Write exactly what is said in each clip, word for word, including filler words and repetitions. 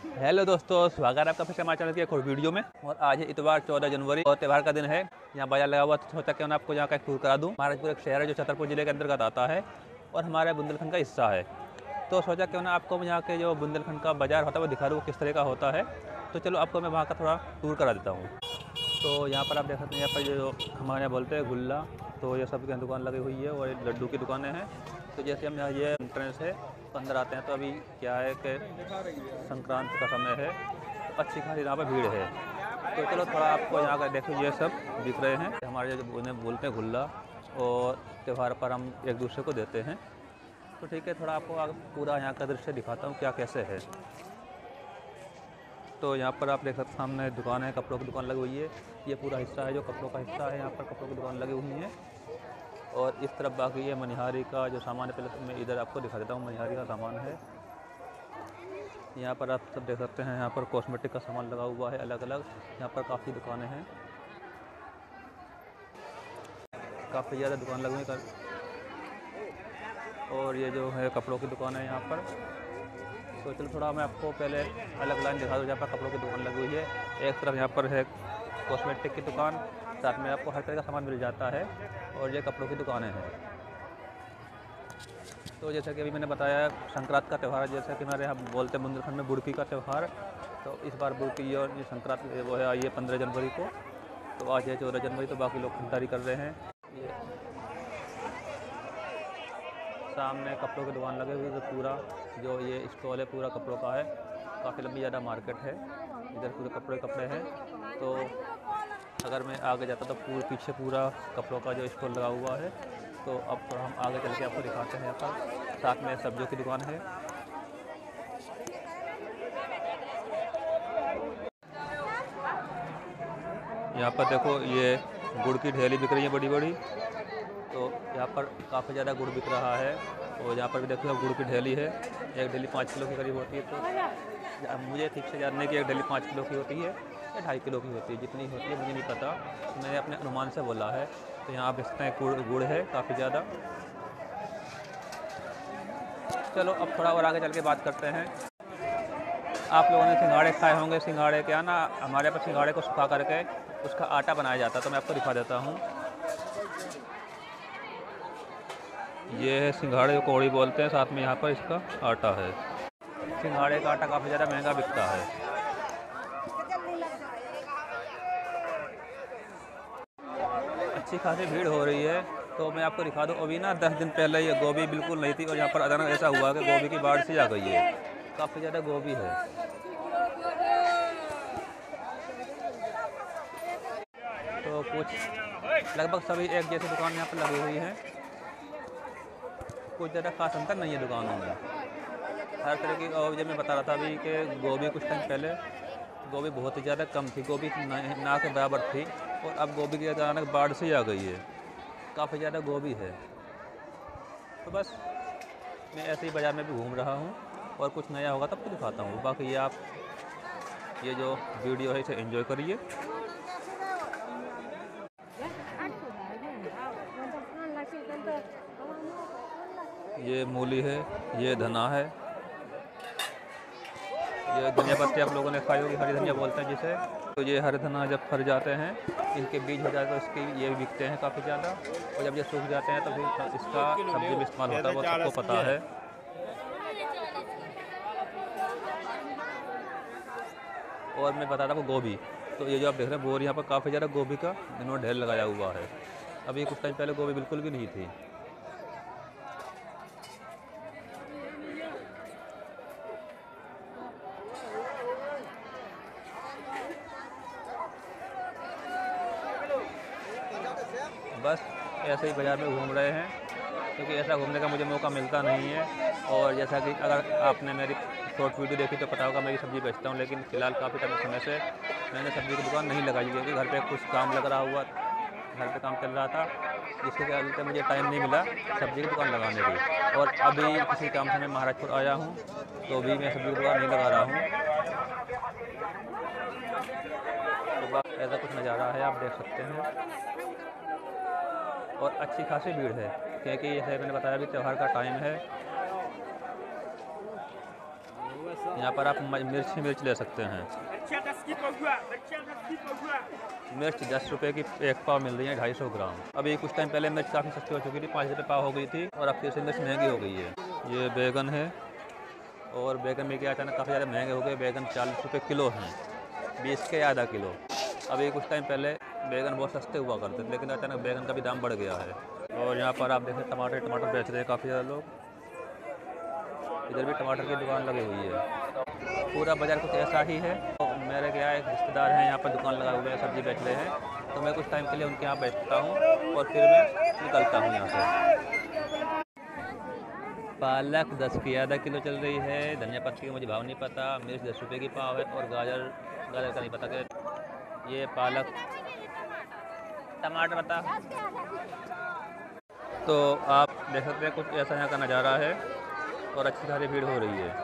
Hello दोस्तों, स्वागत है आपका फिर से हमारे चैनल की एक और वीडियो में। और आज है इतवार चौदह जनवरी और त्यौहार का दिन है। यहाँ बाजार लगा हुआ, तो सोचा क्यों ना आपको यहाँ का एक टूर करा दूँ। महाराजपुर एक शहर है जो छतरपुर जिले के अंतर्गत आता है और हमारे बुंदेलखंड का हिस्सा है। तो सोचा क्यों ना आपको यहाँ के जो बुंदेलखंड का बाजार होता है वो दिखा दूँ किस तरह का होता है। तो चलो आपको मैं वहाँ का थोड़ा टूर करा देता हूँ। तो यहाँ पर आप देख सकते हैं, यहाँ पर जो हमारे यहाँ बोलते हैं गुल्ला, तो ये सब की दुकान लगी हुई है और ये लड्डू की दुकानें हैं। तो जैसे हम यहाँ ये एंट्रेंस है तो अंदर आते हैं, तो अभी क्या है कि संक्रांति का समय है, तो अच्छी खासी यहाँ पर भीड़ है। तो चलो थोड़ा आपको यहाँ का देखो, ये सब दिख रहे हैं हमारे जो उन्हें बोलते हैं गुल्ला, और त्यौहार पर हम एक दूसरे को देते हैं। तो ठीक है, थोड़ा आपको पूरा यहाँ का दृश्य दिखाता हूँ क्या कैसे है। तो यहाँ पर आप देख सकते सामने दुकान है, कपड़ों की दुकान लगी हुई है। ये पूरा हिस्सा है जो कपड़ों का हिस्सा है, यहाँ पर कपड़ों की दुकान लगी हुई है। और इस तरफ बाकी ये मनिहारी का जो सामान है, पहले मैं इधर आपको दिखा देता हूँ। मनिहारी का सामान है, यहाँ पर आप सब देख सकते हैं। यहाँ पर कॉस्मेटिक का सामान लगा हुआ है अलग अलग। यहाँ पर काफ़ी दुकानें हैं, काफ़ी ज़्यादा दुकान लगी हुई। और ये जो है कपड़ों की दुकान है यहाँ पर। तो चलो थोड़ा मैं आपको पहले अलग लाइन दिखा दूँ जहाँ पर कपड़ों की दुकान लगी हुई है। एक तरफ यहाँ पर है कॉस्मेटिक की दुकान, साथ में आपको हर तरह का सामान मिल जाता है, और ये कपड़ों की दुकानें हैं। तो जैसा कि अभी मैंने बताया, संक्रांति का त्यौहार, जैसा कि हमारे यहाँ बोलते हैं बुंदेलखंड में बुड़की का त्यौहार। तो इस बार बुड़की और ये संक्रांति वो है आई है पंद्रह जनवरी को। तो आज है चौदह जनवरी, तो बाकी लोग खरीदारी कर रहे हैं। ये सामने कपड़ों की दुकान लगे हुए, तो पूरा जो ये स्टॉल है पूरा कपड़ों का है। काफ़ी लंबी ज़्यादा मार्केट है, इधर पूरे कपड़े कपड़े हैं। तो अगर मैं आगे जाता तो पूरे पीछे पूरा कपड़ों का जो स्टॉल लगा हुआ है। तो अब हम आगे चल के आपको दिखाते हैं। यहाँ पर साथ में सब्जियों की दुकान है। यहाँ पर देखो, ये गुड़ की ढेली बिक रही है बड़ी बड़ी। तो यहाँ पर काफ़ी ज़्यादा गुड़ बिक रहा है। और यहाँ पर भी देखो गुड़ की ढेली है, एक ढेली पाँच किलो की करीब होती है। तो मुझे ठीक से जानने की एक ढेली पाँच किलो की होती है या ढाई किलो की होती है, जितनी होती है मुझे नहीं पता, मैंने अपने अनुमान से बोला है। तो यहाँ आप देख सकते हैं गुड़ गुड़ है काफ़ी ज़्यादा। चलो अब थोड़ा और आगे चल के बात करते हैं। आप लोगों ने सिंघाड़े खाए होंगे। सिंघाड़े क्या ना, हमारे यहाँ पर सिंघाड़े को सुखा करके उसका आटा बनाया जाता है। तो मैं आपको दिखा देता हूँ। ये है सिंघाड़े को कौड़ी बोलते हैं, साथ में यहाँ पर इसका आटा है। सिंघाड़े का आटा काफ़ी ज़्यादा महंगा बिकता है। अच्छी खासी भीड़ हो रही है। तो मैं आपको दिखा दूँ, अभी ना दस दिन पहले ये गोभी बिल्कुल नहीं थी, और यहाँ पर अचानक ऐसा हुआ कि गोभी की बाढ़ सी आ गई है। काफ़ी ज़्यादा गोभी है। तो कुछ लगभग सभी एक जैसी दुकान यहाँ पर लगी हुई है, कुछ ज़्यादा खास अंतर नहीं है दुकानों में। हर तरह की, और जब मैं बता रहा था अभी कि गोभी कुछ टाइम पहले गोभी बहुत ही ज़्यादा कम थी, गोभी ना के बराबर थी, और अब गोभी की अचानक बाढ़ से आ गई है। काफ़ी ज़्यादा गोभी है। तो बस मैं ऐसे ही बाज़ार में भी घूम रहा हूँ, और कुछ नया होगा तब तो दिखाता हूँ। बाकी ये आप ये जो वीडियो है इसे एंजॉय करिए। ये मूली है, ये धना है, ये धनिया पत्ती आप लोगों ने खाई होगी, हरी धनिया बोलते हैं जिसे। तो ये हरे धना जब फर जाते हैं, इनके बीज हो जाते हैं, तो इसके ये भी बिकते हैं काफ़ी ज़्यादा। और जब ये सूख जाते हैं तो फिर इसका सब्जी में इस्तेमाल होता है, वो सबको पता है। और मैं बता रहा हूँ गोभी, तो ये जो आप देख रहे हैं बोर, यहाँ पर काफ़ी ज़्यादा गोभी का इन्होंने ढेर लगाया हुआ है। अभी कुछ टाइम पहले गोभी बिल्कुल भी नहीं थी। बस ऐसे ही बाज़ार में घूम रहे हैं, क्योंकि ऐसा घूमने का मुझे मौका मिलता नहीं है। और जैसा कि अगर आपने मेरी शॉर्ट वीडियो देखी तो पता होगा, मैं सब्ज़ी बेचता हूँ, लेकिन फ़िलहाल काफ़ी टाइम समय से मैंने सब्ज़ी की दुकान नहीं लगाई, क्योंकि घर पे कुछ काम लग रहा हुआ, घर पे काम चल रहा था, जिसके चलते मुझे टाइम नहीं मिला सब्ज़ी की दुकान लगाने की। और अभी किसी काम से मैं महाराजपुर आया हूँ, तो भी मैं सब्ज़ी की दुकान नहीं लगा रहा हूँ। तो बस ऐसा कुछ नज़ारा है, आप देख सकते हैं। और अच्छी खासी भीड़ है, क्योंकि जैसे मैंने बताया अभी त्यौहार का टाइम है। यहाँ पर आप मिर्च ही मिर्च ले सकते हैं। मिर्च दस रुपये की एक पाव मिल रही है, ढाई सौ ग्राम। अभी कुछ टाइम पहले मिर्च काफ़ी सस्ती हो चुकी थी, पाँच रुपये पाव हो गई थी और अब फिर से मिर्च महंगी हो गई है। ये बैगन है और बैगन में क्या अचानक काफ़ी ज़्यादा महंगे हो गए। बैगन चालीस रुपये किलो हैं, बीस के आधा किलो। अभी कुछ टाइम पहले बैगन बहुत सस्ते हुआ करते थे, लेकिन अचानक बैगन का भी दाम बढ़ गया है। और यहाँ पर आप देखें टमाटर टमाटर बेच रहे हैं काफ़ी ज़्यादा लोग। इधर भी टमाटर की दुकान लगी हुई है। पूरा बाज़ार कुछ ऐसा ही है। तो मेरे क्या एक रिश्तेदार हैं यहाँ पर दुकान लगाए हुए हैं, सब्ज़ी बेच रहे हैं, तो मैं कुछ टाइम के लिए उनके यहाँ बैठता हूँ और फिर मैं निकलता हूँ यहाँ से। पालक दस की आधा किलो चल रही है, धनिया पत्ती का मुझे भाव नहीं पता, मिर्च दस रुपये की पाव है और गाजर गाजर का नहीं पता कि ये पालक टमाटर बता। तो आप देख सकते हैं कुछ ऐसा यहाँ का नज़ारा है और अच्छी खासी भीड़ हो रही है।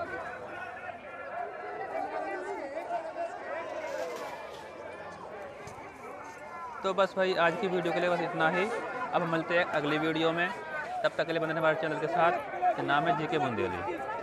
तो बस भाई आज की वीडियो के लिए बस इतना ही। अब हम मिलते हैं अगली वीडियो में, तब तक के लिए बने रहें हमारे चैनल के साथ। नाम है जी के बुंदेली।